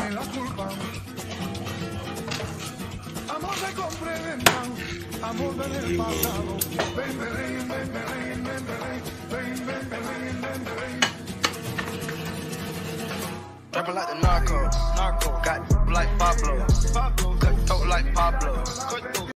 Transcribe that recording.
echarme la culpa. Amor de compra y venta, amor del pasado. Ven, ven, ven, ven, ven, ven, ven, ven, ven, ven, ven, ven. Rapping like the narco, got like Pablo, cut throat like Pablo.